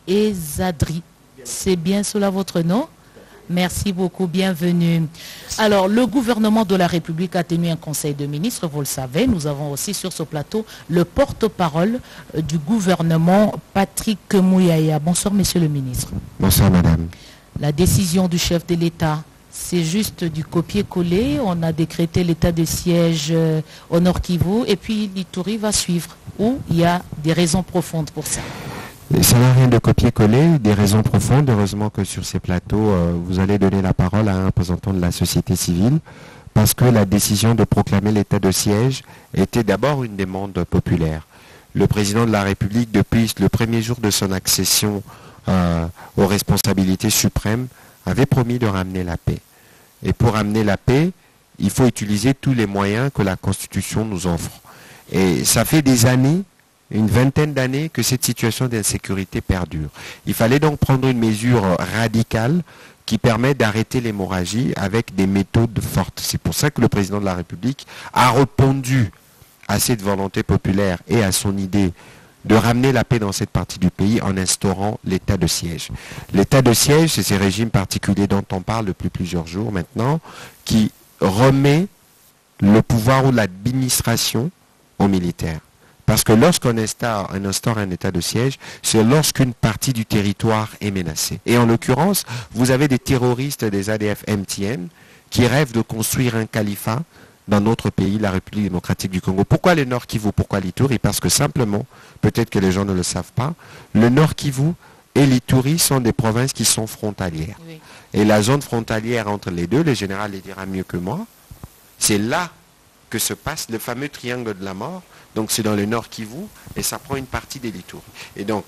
Ezadri. C'est bien cela votre nom? Merci beaucoup, bienvenue. Alors, le gouvernement de la République a tenu un conseil de ministres, vous le savez. Nous avons aussi sur ce plateau le porte-parole du gouvernement, Patrick Mouyaya. Bonsoir, monsieur le ministre. Bonsoir, madame. La décision du chef de l'État, c'est juste du copier-coller. On a décrété l'état de siège au Nord Kivu et puis l'Ituri va suivre. Ou il y a des raisons profondes pour ça? Ça n'a rien de copier-coller, des raisons profondes. Heureusement que sur ces plateaux, vous allez donner la parole à un représentant de la société civile, parce que la décision de proclamer l'état de siège était d'abord une demande populaire. Le président de la République, depuis le premier jour de son accession aux responsabilités suprêmes, avait promis de ramener la paix. Et pour ramener la paix, il faut utiliser tous les moyens que la Constitution nous offre. Et ça fait des années, une vingtaine d'années, que cette situation d'insécurité perdure. Il fallait donc prendre une mesure radicale qui permet d'arrêter l'hémorragie avec des méthodes fortes. C'est pour ça que le président de la République a répondu à cette volonté populaire et à son idée de ramener la paix dans cette partie du pays en instaurant l'état de siège. L'état de siège, c'est ces régimes particuliers dont on parle depuis plusieurs jours maintenant, qui remet le pouvoir ou l'administration aux militaires. Parce que lorsqu'on instaure un état de siège, c'est lorsqu'une partie du territoire est menacée. Et en l'occurrence, vous avez des terroristes des ADF-MTM qui rêvent de construire un califat dans notre pays, la République démocratique du Congo. Pourquoi le Nord Kivu? Pourquoi l'Ituri? Parce que simplement, peut-être que les gens ne le savent pas, le Nord Kivu et l'Ituri sont des provinces qui sont frontalières. Oui. Et la zone frontalière entre les deux, le général le dira mieux que moi, c'est là que se passe le fameux triangle de la mort. Donc c'est dans le Nord Kivu et ça prend une partie des Ituri. Et donc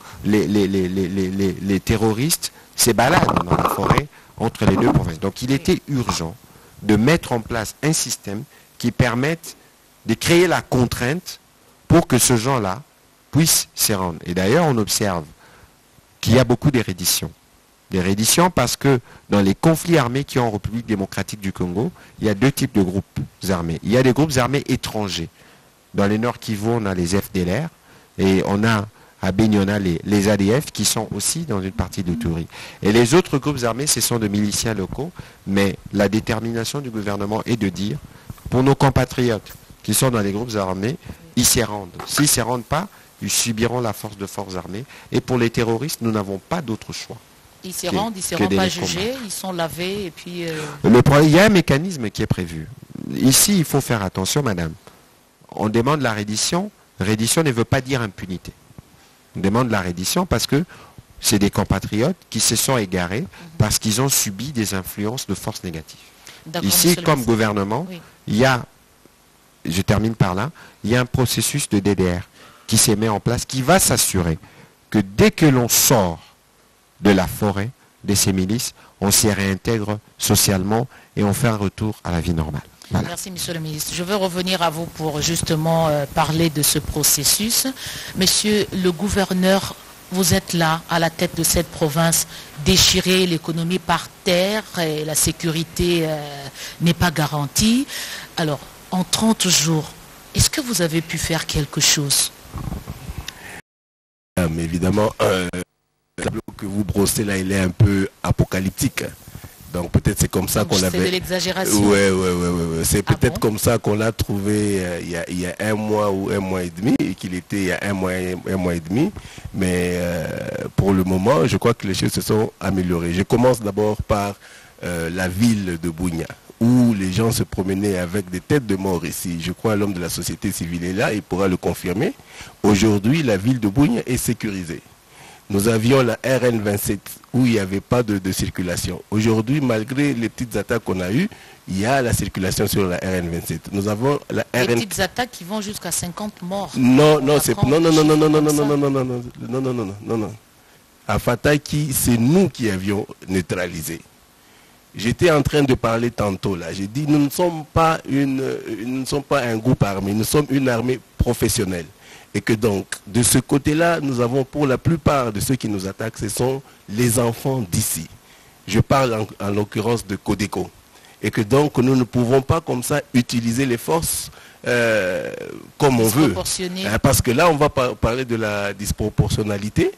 les terroristes se baladent dans la forêt entre les deux provinces. Donc il était urgent de mettre en place un système qui permette de créer la contrainte pour que ce gens-là puissent s'y rendre. Et d'ailleurs, on observe qu'il y a beaucoup de redditions. Des redditions parce que dans les conflits armés qui ont en République démocratique du Congo, il y a deux types de groupes armés. Il y a des groupes armés étrangers. Dans les Nord Kivu, on a les FDLR et on a à Beni, on a les ADF qui sont aussi dans une partie de l'Ituri. Et les autres groupes armés, ce sont de miliciens locaux, mais la détermination du gouvernement est de dire, pour nos compatriotes qui sont dans les groupes armés, ils s'y rendent. S'ils ne s'y rendent pas, ils subiront la force de forces armées. Et pour les terroristes, nous n'avons pas d'autre choix. Ils s'y rendent, ils ne seront pas jugés, ils sont lavés et puis... Il y a un mécanisme qui est prévu. Ici, il faut faire attention, madame. On demande la reddition. Reddition ne veut pas dire impunité. On demande la reddition parce que c'est des compatriotes qui se sont égarés parce qu'ils ont subi des influences de forces négatives. Ici, comme gouvernement, oui. Il y a, je termine par là, il y a un processus de DDR qui s'est mis en place, qui va s'assurer que dès que l'on sort de la forêt de ces milices, on s'y réintègre socialement et on fait un retour à la vie normale. Voilà. Merci, monsieur le ministre. Je veux revenir à vous pour justement parler de ce processus. Monsieur le gouverneur, vous êtes là, à la tête de cette province, déchirée, l'économie par terre, et la sécurité n'est pas garantie. Alors, en 30 jours, est-ce que vous avez pu faire quelque chose? Mais évidemment, le tableau que vous brossez là, il est un peu apocalyptique. Donc peut-être c'est comme ça qu'on l'avait... C'est de l'exagération. Oui. C'est peut-être comme ça qu'on l'a trouvé il y a un mois ou un mois et demi, et qu'il était il y a un mois et demi. Mais pour le moment, je crois que les choses se sont améliorées. Je commence d'abord par la ville de Bunia, où les gens se promenaient avec des têtes de mort ici. Je crois que l'homme de la société civile est là, il pourra le confirmer. Aujourd'hui, la ville de Bunia est sécurisée. Nous avions la RN27 où il n'y avait pas de circulation. Aujourd'hui, malgré les petites attaques qu'on a eues, il y a la circulation sur la RN27. Nous avons la RN... Les petites attaques qui vont jusqu'à 50 morts. Non. À Fataki, c'est nous qui avions neutralisé. J'étais en train de parler tantôt là. J'ai dit, nous ne sommes pas un groupe armé, nous sommes une armée professionnelle. Et que donc, de ce côté-là, nous avons pour la plupart de ceux qui nous attaquent, ce sont les enfants d'ici. Je parle en l'occurrence de Codeco. Et que donc, nous ne pouvons pas comme ça utiliser les forces comme on veut. Parce que là, on va parler de la disproportionnalité.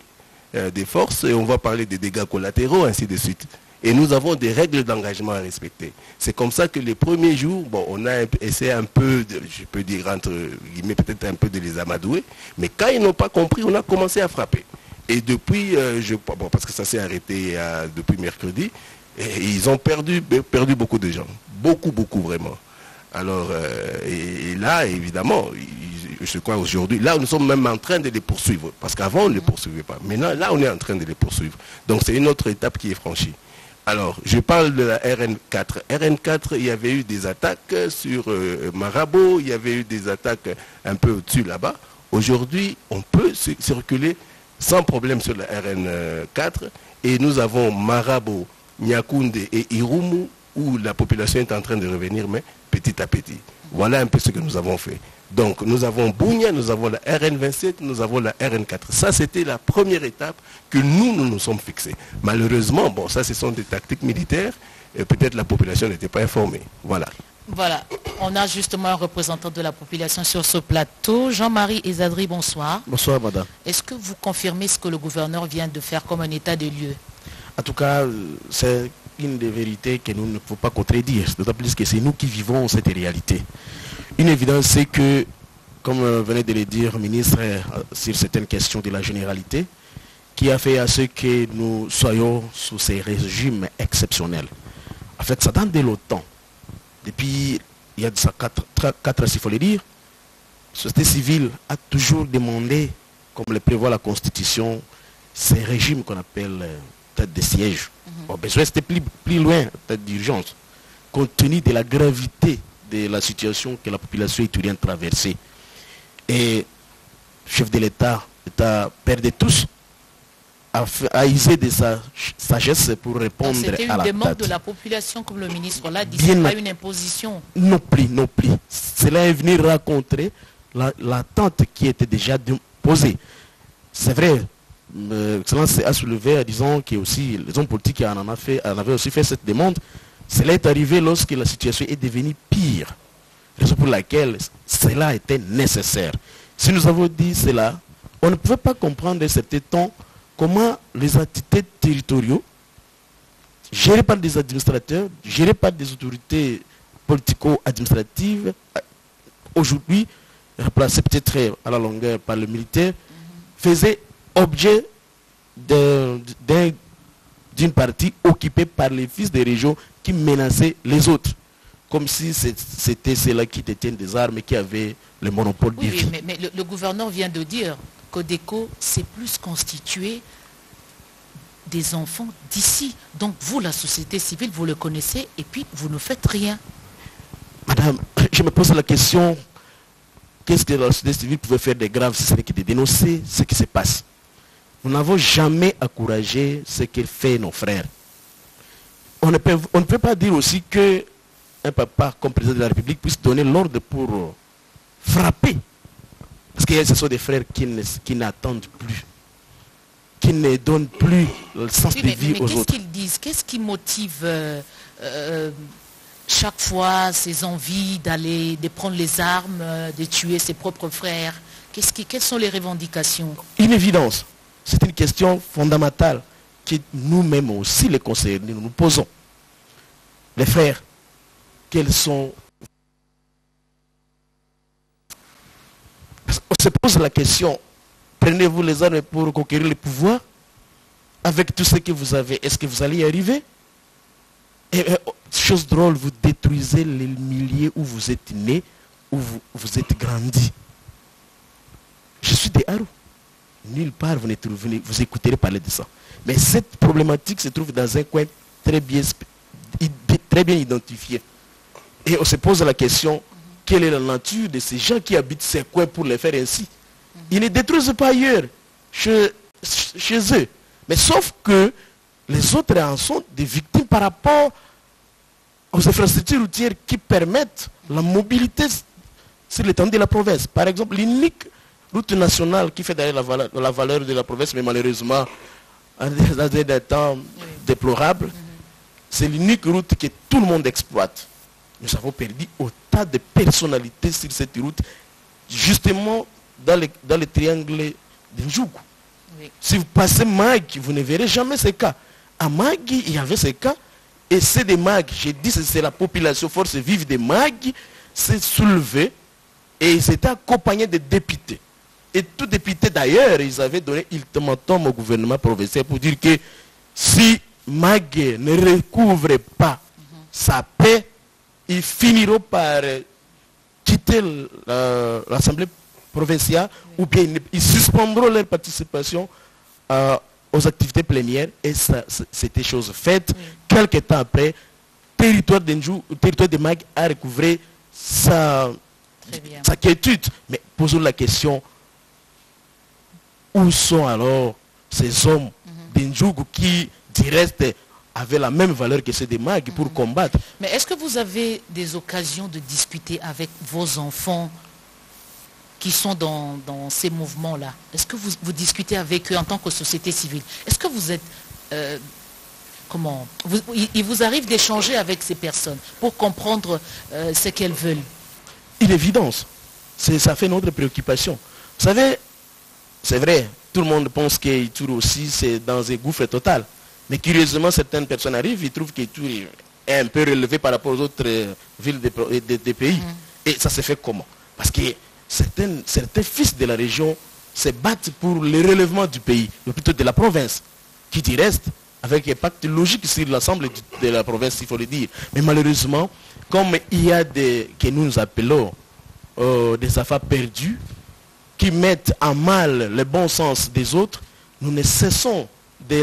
des forces, et on va parler des dégâts collatéraux, ainsi de suite. Et nous avons des règles d'engagement à respecter. C'est comme ça que les premiers jours, bon, on a essayé un peu, je peux dire entre guillemets, peut-être un peu de les amadouer, mais quand ils n'ont pas compris, on a commencé à frapper. Et depuis, bon, parce que ça s'est arrêté depuis mercredi, et ils ont perdu beaucoup de gens. Beaucoup vraiment. Alors, et là, évidemment, je crois aujourd'hui, là, nous sommes même en train de les poursuivre. Parce qu'avant, on ne les poursuivait pas. Maintenant, là, on est en train de les poursuivre. Donc, c'est une autre étape qui est franchie. Alors, je parle de la RN4. RN4, il y avait eu des attaques sur Marabo, il y avait eu des attaques un peu au-dessus là-bas. Aujourd'hui, on peut circuler sans problème sur la RN4. Et nous avons Marabo, Nyakounde et Irumu, où la population est en train de revenir, mais petit à petit. Voilà un peu ce que nous avons fait. Donc, nous avons Bounia, nous avons la RN27, nous avons la RN4. Ça, c'était la première étape que nous sommes fixés. Malheureusement, bon, ça, ce sont des tactiques militaires, et peut-être la population n'était pas informée. Voilà. Voilà, on a justement un représentant de la population sur ce plateau. Jean-Marie Ezadri, bonsoir. Bonsoir, madame. Est-ce que vous confirmez ce que le gouverneur vient de faire comme un état de lieu? En tout cas, c'est une des vérités que nous ne pouvons pas contredire, d'autant plus que c'est nous qui vivons cette réalité. Une évidence, c'est que, comme venait de le dire le ministre sur certaines questions de la généralité, qui a fait à ce que nous soyons sous ces régimes exceptionnels. En fait, ça date de longtemps. Depuis, il y a de ça 4 ans, s'il faut le dire, la société civile a toujours demandé, comme le prévoit la Constitution, ces régimes qu'on appelle tête de siège. Au besoin, c'était plus loin, tête d'urgence, compte tenu de la gravité de la situation que la population étudiante traversait. Et le chef de l'État, père de tous, a usé de sa sagesse pour répondre à la C'était une demande de la population, comme le ministre l'a dit, Bien, c'est pas une imposition. Non plus. Cela est venu rencontrer l'attente qui était déjà posée. C'est vrai, Excellence a soulevé en disant que aussi les hommes politiques en avaient aussi fait cette demande. Cela est arrivé lorsque la situation est devenue pire. Raison pour laquelle cela était nécessaire. Si nous avons dit cela, on ne pouvait pas comprendre de certains temps comment les entités territoriaux, gérées par des administrateurs, gérées par des autorités politico-administratives, aujourd'hui remplacées peut-être à la longueur par le militaire, faisaient objet d'une partie occupée par les fils des régions qui menaçaient les autres. Comme si c'était ceux-là qui détiennent des armes et qui avaient le monopole du vie. Oui, mais le gouverneur vient de dire qu'Odeco c'est plus constitué des enfants d'ici. Donc vous, la société civile, vous le connaissez et puis vous ne faites rien. Madame, je me pose la question, qu'est-ce que la société civile pouvait faire de grave si ce n'est que de dénoncer ce qui se passe? Nous n'avons jamais encouragé ce que fait nos frères. On ne peut pas dire aussi que un papa comme président de la République puisse donner l'ordre pour frapper. Parce que ce sont des frères qui n'attendent plus, qui ne donnent plus le sens de vie aux autres. Qu'est-ce qu'ils disent? Qu'est-ce qui motive chaque fois ces envies de prendre les armes, de tuer ses propres frères? Quelles sont les revendications? Une évidence. C'est une question fondamentale que nous-mêmes aussi, les conseillers, nous nous posons. Les frères, quels sont... On se pose la question, prenez-vous les armes pour conquérir le pouvoir? Avec tout ce que vous avez, est-ce que vous allez y arriver? Et, chose drôle, vous détruisez les milieux où vous êtes né, où vous êtes grandi. Je suis des Haru. Nulle part vous écouterez parler de ça. Mais cette problématique se trouve dans un coin très bien identifié. Et on se pose la question, quelle est la nature de ces gens qui habitent ces coins pour les faire ainsi? Ils ne détruisent pas ailleurs, chez eux. Mais sauf que les autres en sont des victimes par rapport aux infrastructures routières qui permettent la mobilité sur l'étendue de la province. Par exemple, l'unique route nationale qui fait d'ailleurs la valeur de la province, mais malheureusement, dans des temps déplorables, c'est l'unique route que tout le monde exploite. Nous avons perdu autant de personnalités sur cette route, justement dans le triangle de Ndjougou. Oui. Si vous passez Mag, vous ne verrez jamais ces cas. À Mag, il y avait ces cas. Et c'est des Mag. J'ai dit que c'est la population force vive des Mag s'est soulevée et ils étaient accompagnés de députés. Et tous députés d'ailleurs, ils avaient donné ultimatum au gouvernement provincial pour dire que si Mag ne recouvre pas sa paix, ils finiront par quitter l'Assemblée provinciale ou bien ils suspendront leur participation aux activités plénières et c'était chose faite. Quelques temps après, territoire de Mag a recouvré sa quiétude. Mais posons la question, où sont alors ces hommes d'Indjougou qui, du reste, avaient la même valeur que ceux des Mag pour combattre? Mais est-ce que vous avez des occasions de discuter avec vos enfants qui sont dans ces mouvements-là? Est-ce que vous discutez avec eux en tant que société civile? Est-ce que vous êtes... il vous arrive d'échanger avec ces personnes pour comprendre ce qu'elles veulent? Une évidence. Ça fait notre préoccupation. Vous savez, c'est vrai, tout le monde pense qu'Ituri aussi, c'est dans un gouffre total. Mais curieusement, certaines personnes arrivent, ils trouvent qu'Ituri est un peu relevé par rapport aux autres villes des pays. Et ça se fait comment? Parce que certains fils de la région se battent pour le relèvement du pays, ou plutôt de la province, qui y reste, avec un pacte logique sur l'ensemble de la province, il faut le dire. Mais malheureusement, comme il y a que nous appelons des affaires perdues, qui mettent en mal le bon sens des autres, nous ne cessons de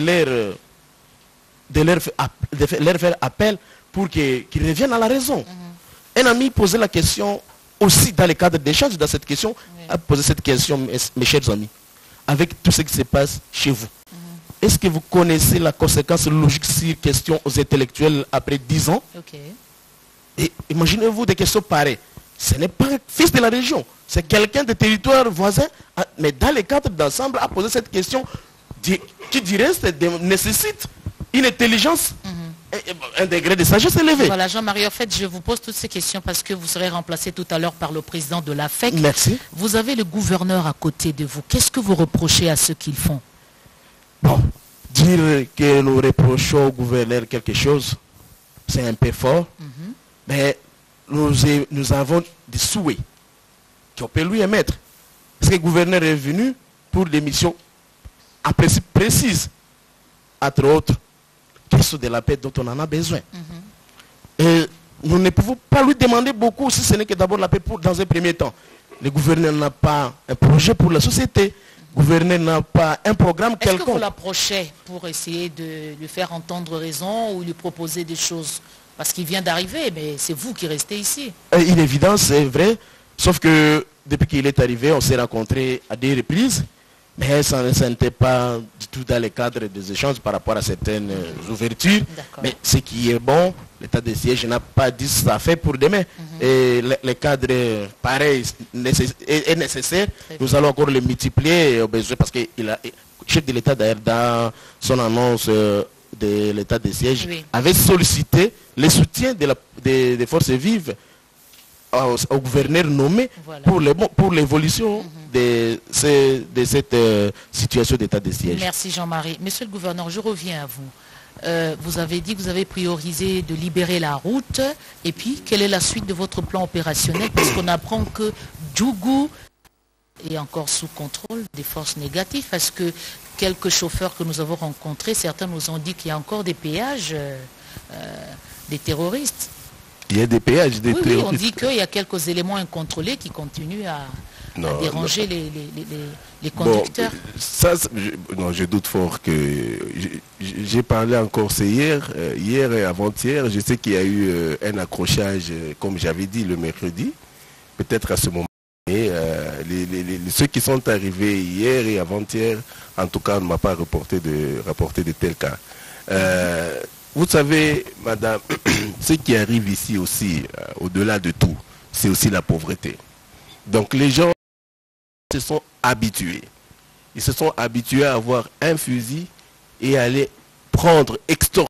leur faire appel pour qu'ils reviennent à la raison. Un ami posait la question aussi dans le cadre d'échange dans cette question, a posé cette question, mes chers amis, avec tout ce qui se passe chez vous. Est-ce que vous connaissez la conséquence logique sur question aux intellectuels après 10 ans? Et imaginez-vous des questions pareilles. Ce n'est pas un fils de la région, c'est quelqu'un de territoire voisin, mais dans le cadre d'ensemble a posé cette question qui du reste nécessite une intelligence, un degré de sagesse élevé. Voilà, Jean-Marie, en fait, je vous pose toutes ces questions parce que vous serez remplacé tout à l'heure par le président de la FEC. Merci. Vous avez le gouverneur à côté de vous. Qu'est-ce que vous reprochez à ceux qu'ils font? Bon, dire que nous reprochons au gouverneur quelque chose, c'est un peu fort, mais nous avons des souhaits qu'on peut lui émettre. Parce que le gouverneur est venu pour des missions en principe précises, entre autres, question de la paix dont on en a besoin. Et nous ne pouvons pas lui demander beaucoup si ce n'est que d'abord la paix dans un premier temps. Le gouverneur n'a pas un projet pour la société. Le gouverneur n'a pas un programme quelconque. Est-ce que vous l'approchez pour essayer de lui faire entendre raison ou lui proposer des choses? Parce qu'il vient d'arriver, mais c'est vous qui restez ici. Une évidence, c'est vrai. Sauf que depuis qu'il est arrivé, on s'est rencontrés à des reprises. Mais ça n'était pas du tout dans le cadre des échanges par rapport à certaines ouvertures. Mais ce qui est bon, l'état de siège n'a pas dit ça fait pour demain. Et le cadre pareil est nécessaire. Nous allons encore le multiplier au besoin parce que le chef de l'État d'ailleurs dans son annonce de l'état de siège avait sollicité le soutien des forces vives au gouverneur nommé pour l'évolution de cette situation d'état de siège. Merci Jean-Marie. Monsieur le gouverneur, je reviens à vous. Vous avez dit que vous avez priorisé de libérer la route. Et puis, quelle est la suite de votre plan opérationnel? Parce qu'on apprend que Djougou est encore sous contrôle des forces négatives. Parce que quelques chauffeurs que nous avons rencontrés, certains nous ont dit qu'il y a encore des péages des terroristes. Il y a des péages des terroristes. Oui, on dit qu'il y a quelques éléments incontrôlés qui continuent à déranger les conducteurs. Bon, je doute fort que... J'ai parlé encore, c'est hier et avant-hier. Je sais qu'il y a eu un accrochage, comme j'avais dit, le mercredi. Peut-être à ce moment. Et ceux qui sont arrivés hier et avant-hier, en tout cas, ne m'a pas rapporté de tels cas. Vous savez, madame, ce qui arrive ici aussi, au-delà de tout, c'est aussi la pauvreté. Donc les gens se sont habitués. Ils se sont habitués à avoir un fusil et aller prendre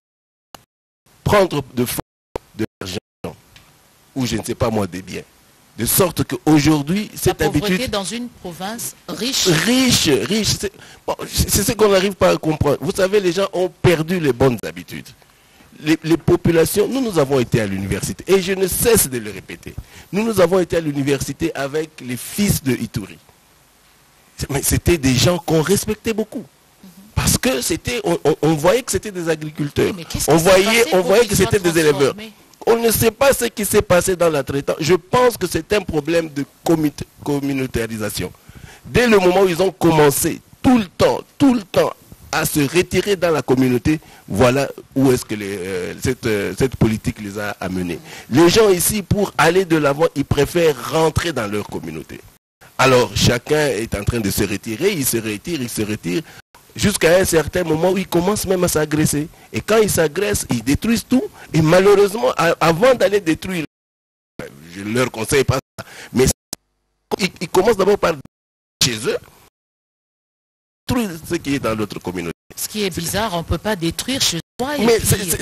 de l'argent, ou je ne sais pas moi, des biens. De sorte qu'aujourd'hui, cette La pauvreté habitude... dans une province riche. Riche. C'est ce qu'on n'arrive pas à comprendre. Vous savez, les gens ont perdu les bonnes habitudes. Les populations, nous avons été à l'université, et je ne cesse de le répéter. Nous avons été à l'université avec les fils de Ituri. Mais c'était des gens qu'on respectait beaucoup. Parce que c'était, on voyait que c'était des agriculteurs. Oui, on voyait que c'était des éleveurs. On ne sait pas ce qui s'est passé dans la traitance. Je pense que c'est un problème de communautarisation. Dès le moment où ils ont commencé tout le temps à se retirer dans la communauté, voilà où est-ce que cette politique les a amenés. Les gens ici, pour aller de l'avant, ils préfèrent rentrer dans leur communauté. Alors chacun est en train de se retirer, il se retire, jusqu'à un certain moment où ils commencent même à s'agresser. Et quand ils s'agressent, ils détruisent tout. Et malheureusement, avant d'aller détruire, je ne leur conseille pas ça, mais ils commencent d'abord par chez eux, détruire ce qui est dans l'autre communauté. Ce qui est bizarre, on ne peut pas détruire chez soi. Mais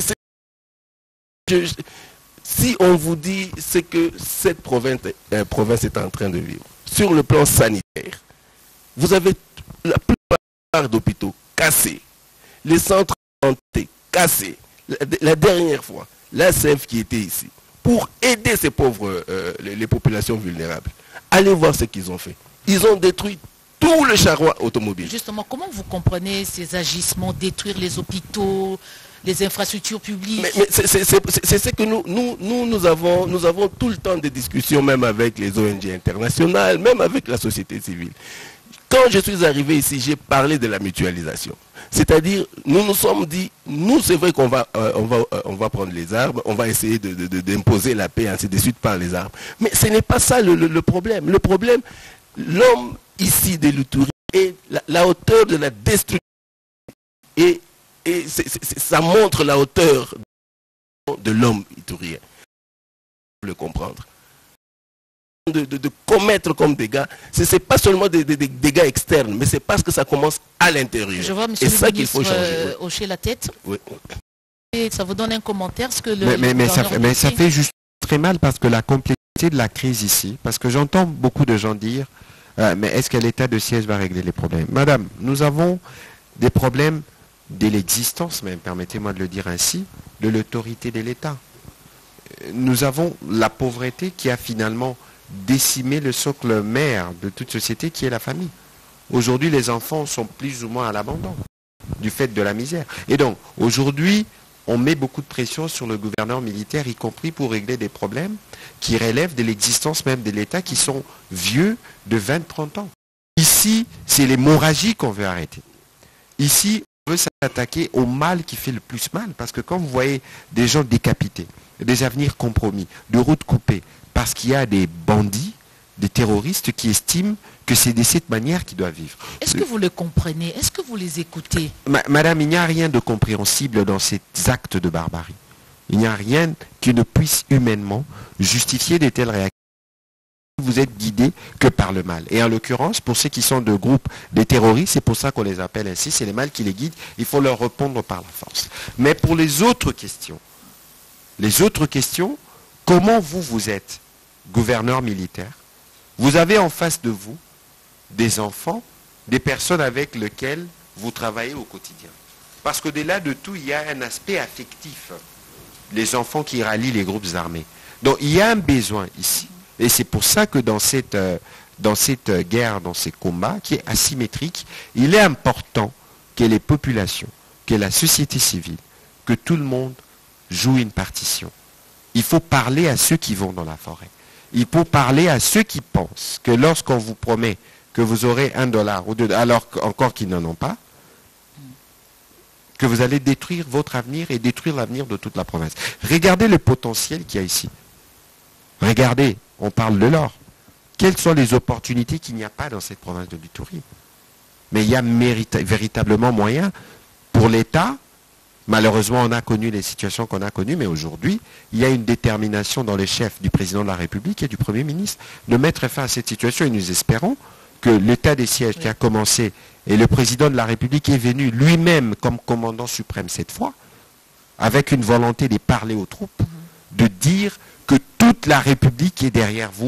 si on vous dit ce que cette province est en train de vivre, sur le plan sanitaire, vous avez la plupart d'hôpitaux cassés, les centres de santé cassés. La dernière fois, l'ACF qui était ici, pour aider ces pauvres, les populations vulnérables, allez voir ce qu'ils ont fait. Ils ont détruit tout le charroi automobile. Justement, comment vous comprenez ces agissements, détruire les hôpitaux, les infrastructures publiques? Mais c'est ce que nous avons tout le temps des discussions, même avec les ONG internationales, même avec la société civile. Quand je suis arrivé ici, j'ai parlé de la mutualisation. C'est-à-dire, nous nous sommes dit, nous c'est vrai qu'on va, on va prendre les armes, on va essayer d'imposer la paix, ainsi de suite par les armes. Mais ce n'est pas ça le problème. Le problème, l'homme ici de l'Ituri est la hauteur de la destruction. Et ça montre la hauteur de l'homme iturien. Il faut le comprendre. De commettre comme dégâts, ce n'est pas seulement des dégâts externes, mais c'est parce que ça commence à l'intérieur. Je vois monsieur le ministre hocher la tête. Oui. Et ça vous donne un commentaire ce que mais ça fait juste très mal parce que la complexité de la crise ici, parce que j'entends beaucoup de gens dire mais est-ce que l'état de siège va régler les problèmes? Madame, nous avons des problèmes de l'existence même, permettez-moi de le dire ainsi, de l'autorité de l'État. Nous avons la pauvreté qui a finalement décimé le socle mère de toute société qui est la famille. Aujourd'hui, les enfants sont plus ou moins à l'abandon du fait de la misère. Et donc, aujourd'hui, on met beaucoup de pression sur le gouverneur militaire, y compris pour régler des problèmes qui relèvent de l'existence même de l'État, qui sont vieux de 20-30 ans. Ici, c'est l'hémorragie qu'on veut arrêter. Ici, on veut s'attaquer au mal qui fait le plus mal, parce que quand vous voyez des gens décapités, des avenirs compromis, de routes coupées, parce qu'il y a des bandits, des terroristes qui estiment que c'est de cette manière qu'ils doivent vivre. Est-ce que vous le comprenez? Est-ce que vous les écoutez? Madame, il n'y a rien de compréhensible dans ces actes de barbarie. Il n'y a rien qui ne puisse humainement justifier de telles réactions. Vous êtes guidés que par le mal. Et en l'occurrence, pour ceux qui sont de groupes des terroristes, c'est pour ça qu'on les appelle ainsi, c'est le mal qui les guide, il faut leur répondre par la force. Mais pour les autres questions, comment vous êtes gouverneur militaire, vous avez en face de vous des enfants, des personnes avec lesquelles vous travaillez au quotidien. Parce qu'au-delà de tout, il y a un aspect affectif. Les enfants qui rallient les groupes armés. Donc il y a un besoin ici. Et c'est pour ça que dans cette guerre, dans ces combats, qui est asymétrique, il est important que les populations, que la société civile, que tout le monde joue une partition. Il faut parler à ceux qui vont dans la forêt. Il faut parler à ceux qui pensent que lorsqu'on vous promet que vous aurez $1 ou $2, alors encore qu'ils n'en ont pas, que vous allez détruire votre avenir et détruire l'avenir de toute la province. Regardez le potentiel qu'il y a ici. Regardez, on parle de l'or. Quelles sont les opportunités qu'il n'y a pas dans cette province de l'Ituri? Mais il y a véritablement moyen pour l'État. Malheureusement, on a connu les situations qu'on a connues, mais aujourd'hui, il y a une détermination dans les chefs du président de la République et du Premier ministre de mettre fin à cette situation. Et nous espérons que l'état des sièges qui a commencé, et le président de la République est venu lui-même comme commandant suprême cette fois, avec une volonté de parler aux troupes, de dire que toute la République est derrière vous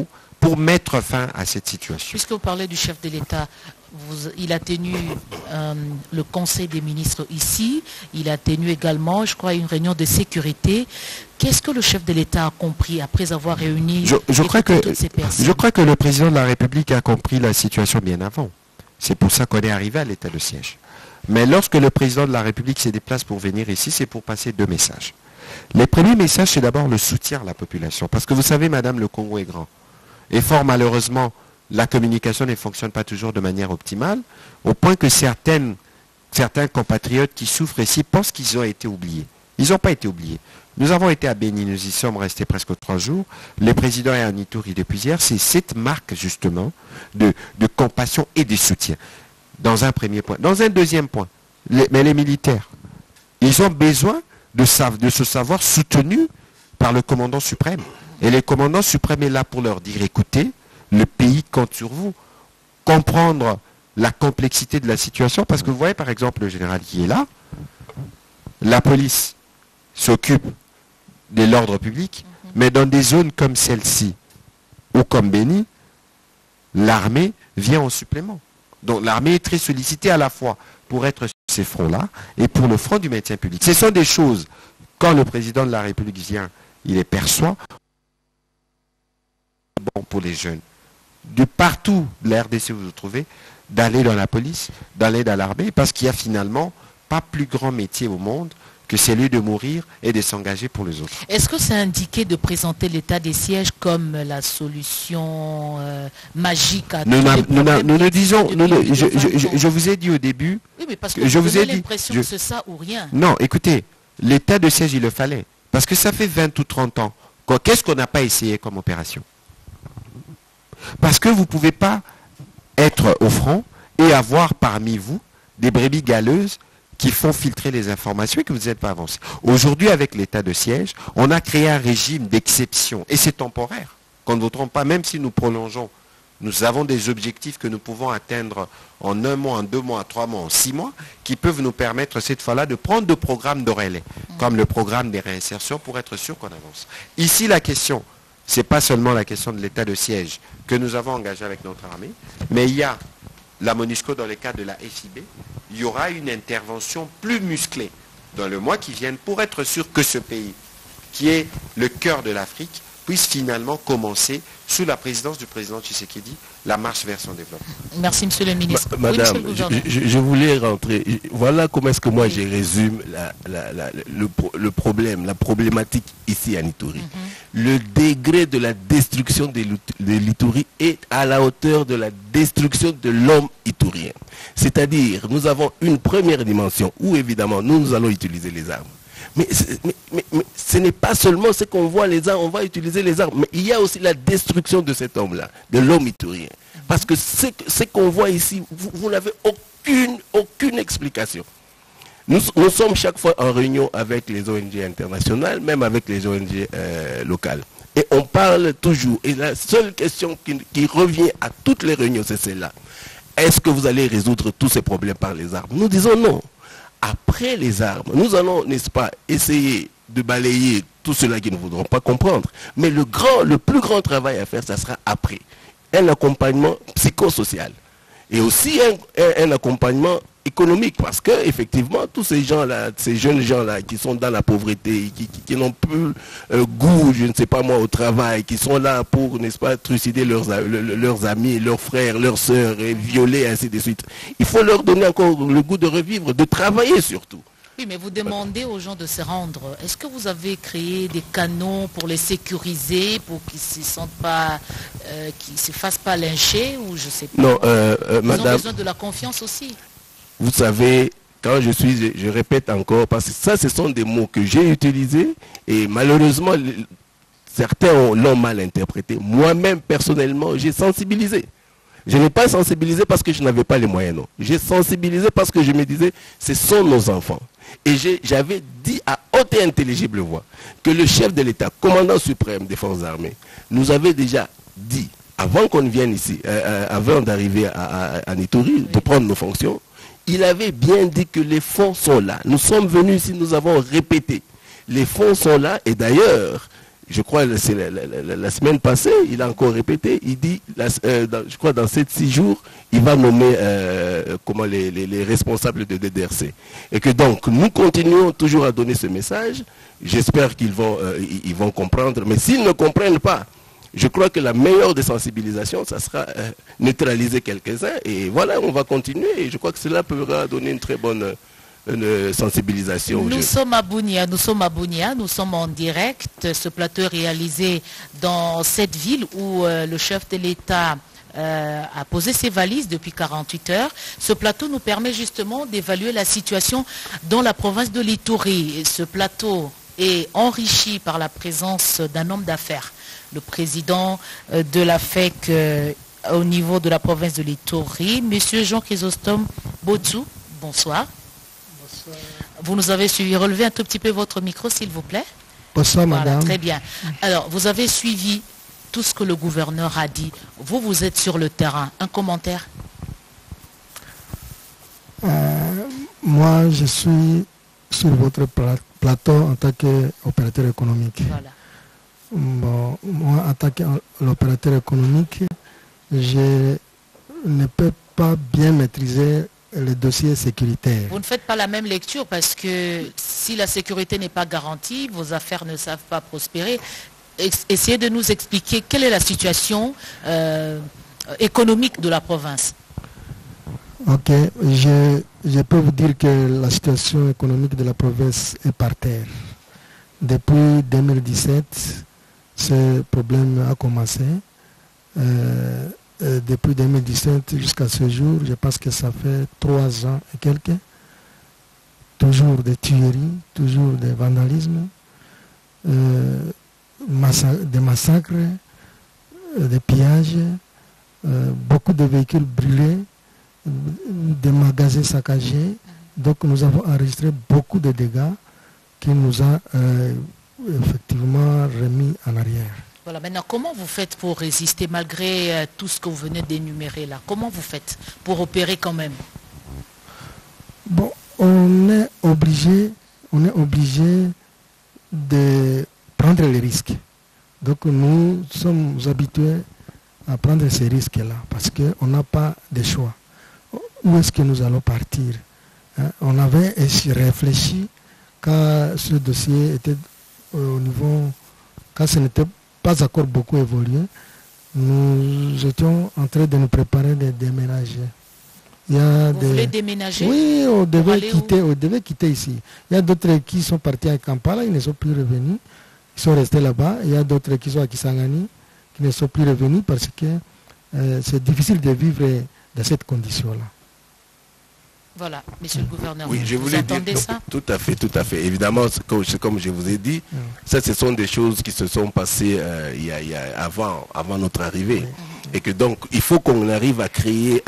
pour mettre fin à cette situation. Puisque vous parlez du chef de l'État, il a tenu le Conseil des ministres ici, il a tenu également, je crois, une réunion de sécurité. Qu'est-ce que le chef de l'État a compris après avoir réuni toutes ces personnes? Je crois que le président de la République a compris la situation bien avant. C'est pour ça qu'on est arrivé à l'état de siège. Mais lorsque le président de la République se déplace pour venir ici, c'est pour passer 2 messages. Les premiers messages, c'est d'abord le soutien à la population. Parce que vous savez, madame, le Congo est grand. Et fort malheureusement, la communication ne fonctionne pas toujours de manière optimale, au point que certains compatriotes qui souffrent ici pensent qu'ils ont été oubliés. Ils n'ont pas été oubliés. Nous avons été à Béni, nous y sommes restés presque 3 jours. Le président est en Ituri depuis hier. C'est cette marque, justement, de compassion et de soutien. Dans un premier point. Dans un deuxième point, les militaires, ils ont besoin de se savoir soutenus par le commandant suprême. Et le commandant suprême est là pour leur dire, écoutez, le pays compte sur vous. Comprendre la complexité de la situation, parce que vous voyez par exemple le général qui est là, la police s'occupe de l'ordre public, mais dans des zones comme celle-ci, ou comme Béni, l'armée vient en supplément. Donc l'armée est très sollicitée à la fois pour être sur ces fronts-là et pour le front du maintien public. Ce sont des choses, quand le président de la République vient, il les perçoit, bon pour les jeunes. De partout de la RDC vous vous trouvez, d'aller dans la police, d'aller dans l'armée, parce qu'il n'y a finalement pas plus grand métier au monde que celui de mourir et de s'engager pour les autres. Est-ce que c'est indiqué de présenter l'état des sièges comme la solution magique à tous les problèmes? Nous disons, je vous ai dit au début, oui, mais parce que je vous ai l'impression que c'est ça ou rien. Non, écoutez, l'état de siège, il le fallait. Parce que ça fait 20 ou 30 ans. Qu'est-ce qu'on n'a pas essayé comme opération? Parce que vous ne pouvez pas être au front et avoir parmi vous des brebis galeuses qui font filtrer les informations et que vous n'êtes pas avancé. Aujourd'hui, avec l'état de siège, on a créé un régime d'exception. Et c'est temporaire. Qu'on ne vous trompe pas, même si nous prolongeons, nous avons des objectifs que nous pouvons atteindre en 1 mois, en 2 mois, en 3 mois, en 6 mois, qui peuvent nous permettre cette fois-là de prendre des programmes de relais, comme le programme des réinsertions, pour être sûr qu'on avance. Ici, la question, ce n'est pas seulement la question de l'état de siège que nous avons engagé avec notre armée, mais il y a la MONUSCO dans le cadre de la FIB, il y aura une intervention plus musclée dans le mois qui vient pour être sûr que ce pays, qui est le cœur de l'Afrique, puisse finalement commencer, sous la présidence du président Tshisekedi, la marche vers son développement. Merci, monsieur le ministre. Madame, je voulais rentrer. Voilà comment est-ce que moi je résume le problème, la problématique ici à Ituri. Le degré de la destruction de l'Ituri est à la hauteur de la destruction de l'homme iturien. C'est-à-dire, nous avons une première dimension où évidemment nous allons utiliser les armes. Mais ce n'est pas seulement ce qu'on voit les armes, on va utiliser les armes, mais il y a aussi la destruction de cet homme-là, de l'homme iturien. Parce que ce qu'on voit ici, vous n'avez aucune explication. Nous sommes chaque fois en réunion avec les ONG internationales, même avec les ONG locales. Et on parle toujours, et la seule question qui revient à toutes les réunions, c'est celle-là. Est-ce que vous allez résoudre tous ces problèmes par les armes? Nous disons non. Après les armes, nous allons, n'est-ce pas, essayer de balayer tout cela qui ne voudront pas comprendre. Mais le plus grand travail à faire, ça sera après. Un accompagnement psychosocial. Et aussi un accompagnement économique. Parce que effectivement, tous ces gens-là, ces jeunes gens-là qui sont dans la pauvreté, qui n'ont plus goût, je ne sais pas moi, au travail, qui sont là pour, n'est-ce pas, trucider leurs amis, leurs frères, leurs sœurs, et violer, ainsi de suite. Il faut leur donner encore le goût de revivre, de travailler surtout. Oui, mais vous demandez aux gens de se rendre. Est-ce que vous avez créé des canaux pour les sécuriser, pour qu'ils ne se sentent pas, qu'ils ne se fassent pas lyncher, ou je ne sais pas. Non, madame. Ils ont besoin de la confiance aussi. Vous savez, quand je répète encore, parce que ça, ce sont des mots que j'ai utilisés, et malheureusement, certains l'ont mal interprété. Moi-même, personnellement, j'ai sensibilisé. Je n'ai pas sensibilisé parce que je n'avais pas les moyens, non. J'ai sensibilisé parce que je me disais, ce sont nos enfants. Et j'avais dit à haute et intelligible voix que le chef de l'État, commandant suprême des forces armées, nous avait déjà dit, avant qu'on vienne ici, avant d'arriver à Ituri, de prendre nos fonctions, il avait bien dit que les fonds sont là. Nous sommes venus ici, nous avons répété. Les fonds sont là, et d'ailleurs, Je crois que c'est la semaine passée, il a encore répété, il dit, je crois dans 7-6 jours, il va nommer les responsables de DDRC. Et que donc, nous continuons toujours à donner ce message. J'espère qu'ils vont comprendre. Mais s'ils ne comprennent pas, je crois que la meilleure des sensibilisations, ça sera neutraliser quelques-uns. Et voilà, on va continuer. Et je crois que cela pourra donner une très bonne sensibilisation. Nous sommes à Bunia, nous sommes en direct. Ce plateau est réalisé dans cette ville où le chef de l'État a posé ses valises depuis 48 heures. Ce plateau nous permet justement d'évaluer la situation dans la province de l'Ituri. Ce plateau est enrichi par la présence d'un homme d'affaires, le président de la FEC au niveau de la province de l'Ituri, M. Jean Chrysostome Botsou. Bonsoir. Bonsoir. Vous nous avez suivi. Relevez un tout petit peu votre micro, s'il vous plaît. Bonsoir, voilà, madame. Très bien. Alors, vous avez suivi tout ce que le gouverneur a dit. Vous êtes sur le terrain. Un commentaire? Moi, je suis sur votre plateau en tant qu'opérateur économique. Voilà. Bon, moi, en tant qu'opérateur économique, je ne peux pas bien maîtriser le dossier sécuritaire. Vous ne faites pas la même lecture parce que si la sécurité n'est pas garantie, vos affaires ne savent pas prospérer. Essayez de nous expliquer quelle est la situation économique de la province. Ok, je peux vous dire que la situation économique de la province est par terre. Depuis 2017, ce problème a commencé. Depuis 2017 jusqu'à ce jour, je pense que ça fait 3 ans et quelques. Toujours des tueries, toujours des vandalismes, des massacres, des pillages, beaucoup de véhicules brûlés, des magasins saccagés. Donc nous avons enregistré beaucoup de dégâts qui nous a effectivement remis en arrière. Voilà, maintenant, comment vous faites pour résister malgré tout ce que vous venez d'énumérer là? Comment vous faites pour opérer quand même? Bon, on est obligé de prendre les risques. Donc nous sommes habitués à prendre ces risques-là parce qu'on n'a pas de choix. Où est-ce que nous allons partir? On avait réfléchi quand ce dossier était au niveau, quand ce n'était pas encore beaucoup évolué, nous étions en train de nous préparer de déménager. Vous voulez déménager? Oui, on devait quitter ici. Il y a d'autres qui sont partis à Kampala, ils ne sont plus revenus. Ils sont restés là-bas. Il y a d'autres qui sont à Kisangani, qui ne sont plus revenus parce que c'est difficile de vivre dans cette condition-là. Voilà, monsieur le gouverneur, oui, je voulais dire ça? Tout à fait. Évidemment, comme je vous ai dit, ça, ce sont des choses qui se sont passées avant notre arrivée. Et que donc, il faut qu'on arrive à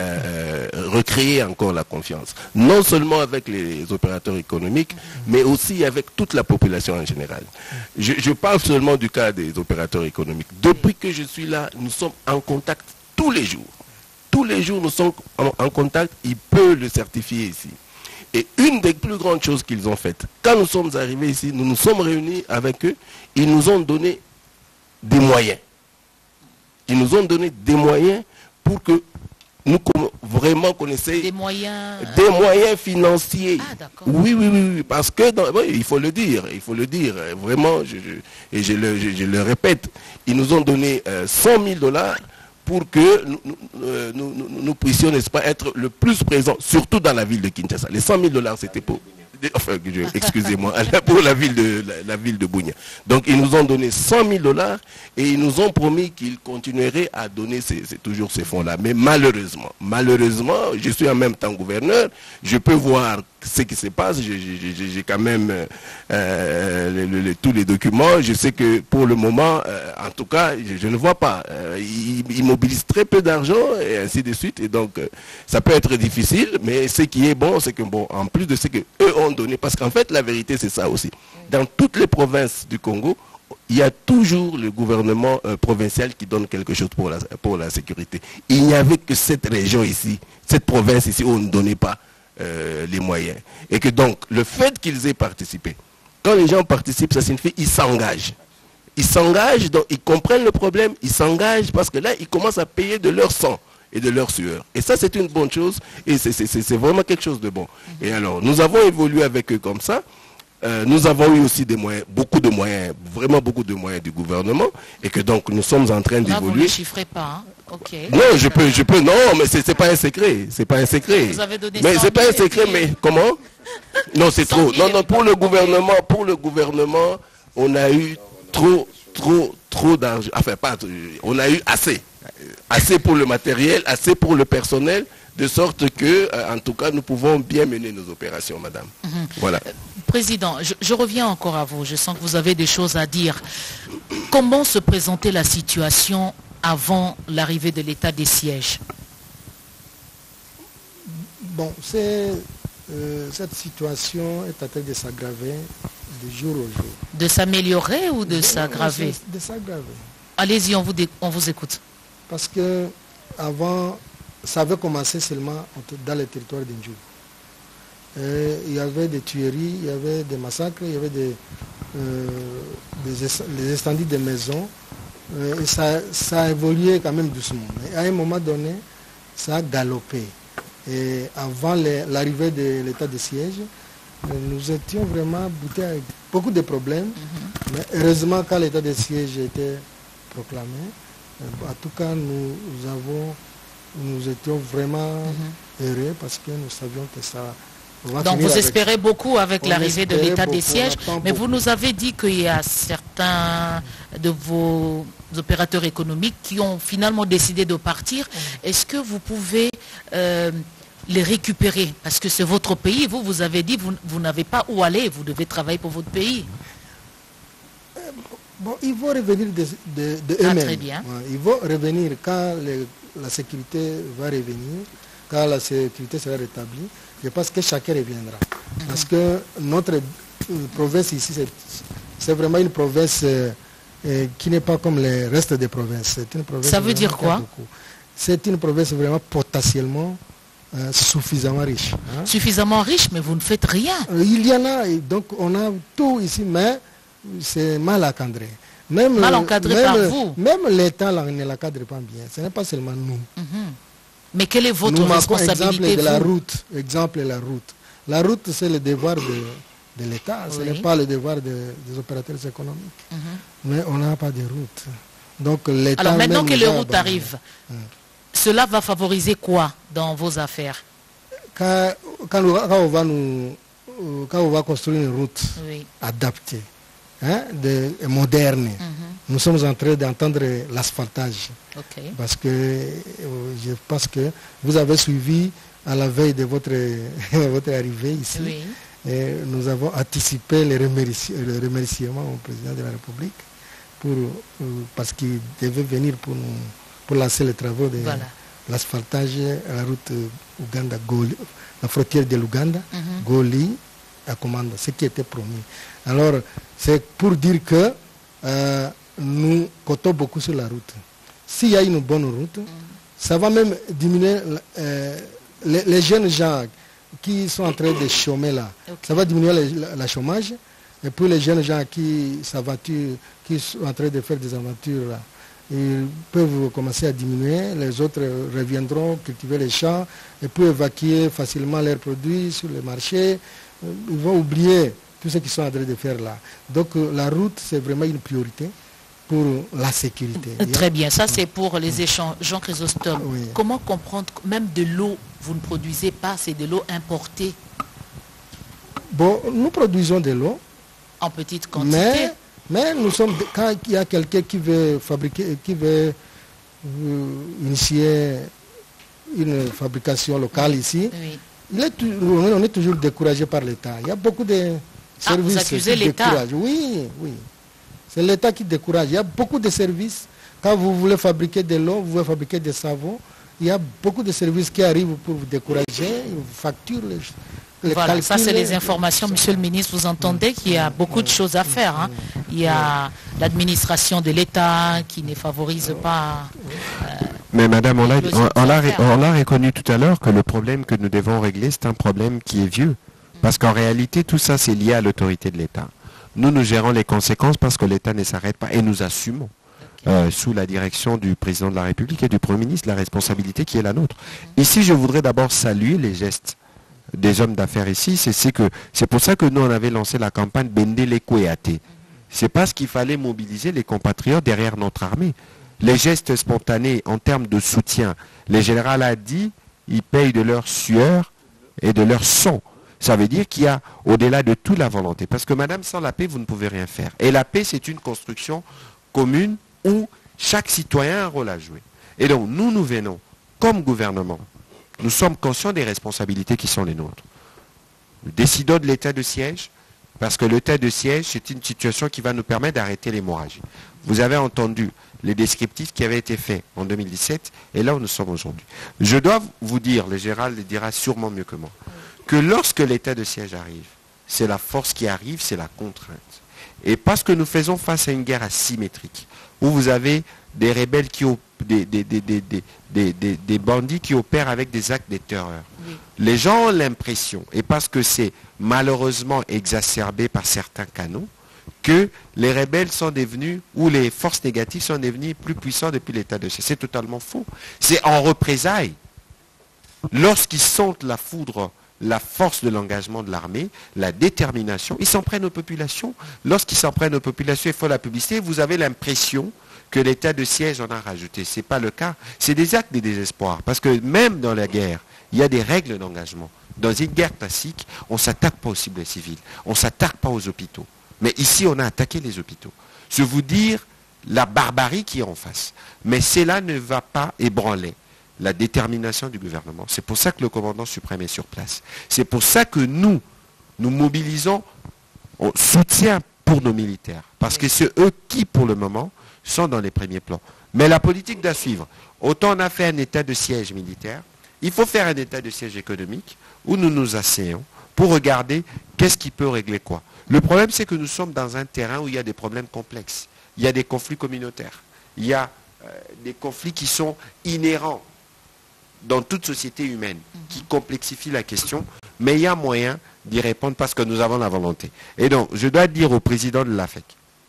recréer encore la confiance. Non seulement avec les opérateurs économiques, mais aussi avec toute la population en général. Je parle seulement du cas des opérateurs économiques. Depuis que je suis là, nous sommes en contact tous les jours. Tous les jours, nous sommes en contact, il peut le certifier ici. Et une des plus grandes choses qu'ils ont faites, quand nous sommes arrivés ici, nous nous sommes réunis avec eux, ils nous ont donné des moyens. Ils nous ont donné des moyens pour que nous vraiment connaissions des moyens financiers. Ah, d'accord. Oui, parce que, il faut le dire, vraiment, je le répète, ils nous ont donné $100 000 pour que nous puissions, n'est-ce pas, être le plus présents, surtout dans la ville de Kinshasa. Les $100 000, c'était pour... Enfin, excusez-moi, pour la ville de Bunia. Donc, ils nous ont donné $100 000 et ils nous ont promis qu'ils continueraient à donner toujours ces fonds-là. Mais malheureusement, je suis en même temps gouverneur, je peux voir ce qui se passe, j'ai quand même tous les documents, je sais que pour le moment, en tout cas, je ne vois pas. Ils mobilisent très peu d'argent et ainsi de suite, et donc ça peut être difficile, mais ce qui est bon, c'est que, bon, en plus de ce qu'eux ont donné, parce qu'en fait, la vérité, c'est ça aussi. Dans toutes les provinces du Congo, il y a toujours le gouvernement provincial qui donne quelque chose pour la sécurité. Il n'y avait que cette région ici, cette province ici, où on ne donnait pas les moyens. Et que donc, le fait qu'ils aient participé, quand les gens participent, ça signifie qu'ils s'engagent. ils s'engagent, ils comprennent le problème, ils s'engagent parce que là, ils commencent à payer de leur sang et de leur sueur. Et ça, c'est une bonne chose et c'est vraiment quelque chose de bon. Et alors, nous avons évolué avec eux comme ça. Nous avons eu aussi des moyens, beaucoup de moyens, vraiment beaucoup de moyens du gouvernement et que donc nous sommes en train d'évoluer. Vous ne les chiffrez pas, hein? Ok. Non, je peux, non, mais c'est pas un secret, c'est pas un secret. Vous avez donné mais 100 c'est pas un 000 secret, mais comment? Non, c'est trop. Non, non, pour le gouvernement, on a eu trop d'argent. Enfin, pas, on a eu assez pour le matériel, assez pour le personnel, de sorte que, en tout cas, nous pouvons bien mener nos opérations, madame. Voilà. Président, je reviens encore à vous. Je sens que vous avez des choses à dire. Comment se présentait la situation avant l'arrivée de l'état des sièges? Bon, cette situation est en train de s'aggraver de jour au jour. De s'améliorer ou de s'aggraver? De s'aggraver. Allez-y, on vous écoute. Parce que avant, ça avait commencé seulement dans les territoires d'Indjou. Il y avait des tueries, il y avait des massacres, il y avait des incendies de maisons. Et ça a évolué quand même doucement. Mais à un moment donné, ça a galopé. Et avant l'arrivée de l'état de siège, nous étions vraiment boutés avec beaucoup de problèmes. Mais heureusement, quand l'état de siège était proclamé, en tout cas, nous étions vraiment heureux parce que nous savions que ça... Donc vous espérez beaucoup avec l'arrivée de l'état des sièges, mais vous nous avez dit qu'il y a certains de vos opérateurs économiques qui ont finalement décidé de partir. Est-ce que vous pouvez les récupérer? Parce que c'est votre pays, vous avez dit vous n'avez pas où aller, vous devez travailler pour votre pays. Bon, ils vont revenir de eux-mêmes. Très bien. Ils vont revenir quand la sécurité va revenir, quand la sécurité sera rétablie. Je pense que chacun reviendra. Parce que notre province ici, c'est vraiment une province qui n'est pas comme les restes des provinces. Ça veut dire quoi? C'est une province vraiment potentiellement suffisamment riche. Hein? Suffisamment riche, mais vous ne faites rien. Il y en a, et donc on a tout ici, mais c'est mal encadré. Mal encadré par vous. Même l'État ne l'encadre pas bien. Ce n'est pas seulement nous. Mais quelle est votre responsabilité? Exemple de la route. La route, c'est le devoir de l'État, ce n'est pas le devoir des opérateurs économiques. Mais on n'a pas de route. Donc l'État. Alors maintenant que les routes arrivent, cela va favoriser quoi dans vos affaires? Quand on va construire une route adaptée, moderne, nous sommes en train d'entendre l'asphaltage. Parce que je pense que vous avez suivi à la veille de votre arrivée ici. Et nous avons anticipé les remerciements au président de la République parce qu'il devait venir pour lancer les travaux de l'asphaltage à la route Ouganda-Goli, la frontière de l'Ouganda, Goli, à Komanda, ce qui était promis. Alors, c'est pour dire que nous comptons beaucoup sur la route. S'il y a une bonne route, ça va même diminuer les jeunes gens qui sont en train de chômer là. Ça va diminuer le chômage. Et puis les jeunes gens qui s'aventurent, qui sont en train de faire des aventures là, ils peuvent commencer à diminuer. Les autres reviendront cultiver les champs et puis évacuer facilement leurs produits sur le marché. Ils vont oublier tout ce qu'ils sont en train de faire là. Donc la route, c'est vraiment une priorité pour la sécurité. Très bien, ça c'est pour les échanges. Jean Chrysostome, comment comprendre que même de l'eau, vous ne produisez pas, c'est de l'eau importée? Bon, nous produisons de l'eau. En petite quantité. Mais nous sommes, quand il y a quelqu'un qui veut fabriquer, qui veut initier une fabrication locale ici, on est toujours découragé par l'État. Il y a beaucoup de services vous accusez qui découragent. Oui. C'est l'État qui décourage. Il y a beaucoup de services. Quand vous voulez fabriquer de l'eau, vous voulez fabriquer des savons, il y a beaucoup de services qui arrivent pour vous décourager. Ils vous facturent les voilà, calculs, ça c'est les informations. Monsieur le ministre, vous entendez qu'il y a beaucoup de choses à faire. Hein. Il y a l'administration de l'État qui ne favorise pas... Mais madame, on l'a reconnu tout à l'heure que le problème que nous devons régler, c'est un problème qui est vieux. Parce qu'en réalité, tout ça, c'est lié à l'autorité de l'État. nous gérons les conséquences parce que l'État ne s'arrête pas et nous assumons. Sous la direction du président de la République et du Premier ministre, la responsabilité qui est la nôtre. Ici, je voudrais d'abord saluer les gestes des hommes d'affaires ici. C'est pour ça que nous, on avait lancé la campagne Bendele Kouéate. C'est parce qu'il fallait mobiliser les compatriotes derrière notre armée. Les gestes spontanés en termes de soutien, les généraux a dit, ils payent de leur sueur et de leur sang. Ça veut dire qu'il y a au-delà de tout la volonté. Parce que madame, sans la paix, vous ne pouvez rien faire. Et la paix, c'est une construction commune où chaque citoyen a un rôle à jouer. Et donc, nous venons, comme gouvernement, nous sommes conscients des responsabilités qui sont les nôtres. Nous décidons de l'état de siège, parce que l'état de siège, c'est une situation qui va nous permettre d'arrêter l'hémorragie. Vous avez entendu les descriptifs qui avaient été faits en 2017, et là où nous sommes aujourd'hui. Je dois vous dire, le général le dira sûrement mieux que moi, que lorsque l'état de siège arrive, c'est la force qui arrive, c'est la contrainte. Et parce que nous faisons face à une guerre asymétrique, où vous avez des rebelles, des bandits qui opèrent avec des actes de terreur. Oui. Les gens ont l'impression, et parce que c'est malheureusement exacerbé par certains canaux, que les rebelles sont devenus, ou les forces négatives sont devenues plus puissantes depuis l'état de siège. C'est totalement faux. C'est en représailles. Lorsqu'ils sentent la foudre, la force de l'engagement de l'armée, la détermination, ils s'en prennent aux populations. Lorsqu'ils s'en prennent aux populations, il faut la publicité. Vous avez l'impression que l'état de siège en a rajouté. Ce n'est pas le cas. C'est des actes de désespoir. Parce que même dans la guerre, il y a des règles d'engagement. Dans une guerre classique, on ne s'attaque pas aux cibles civiles. On ne s'attaque pas aux hôpitaux. Mais ici, on a attaqué les hôpitaux. Je vous dire la barbarie qui est en face. Mais cela ne va pas ébranler la détermination du gouvernement. C'est pour ça que le commandant suprême est sur place. C'est pour ça que nous mobilisons au soutien pour nos militaires. Parce que c'est eux qui, pour le moment, sont dans les premiers plans. Mais la politique doit suivre. Autant on a fait un état de siège militaire, il faut faire un état de siège économique où nous nous asseyons pour regarder qu'est-ce qui peut régler quoi. Le problème, c'est que nous sommes dans un terrain où il y a des problèmes complexes. Il y a des conflits communautaires. Il y a des conflits qui sont inhérents dans toute société humaine, qui complexifient la question, mais il y a moyen d'y répondre parce que nous avons la volonté. Et donc, je dois dire au président de l'AFEC,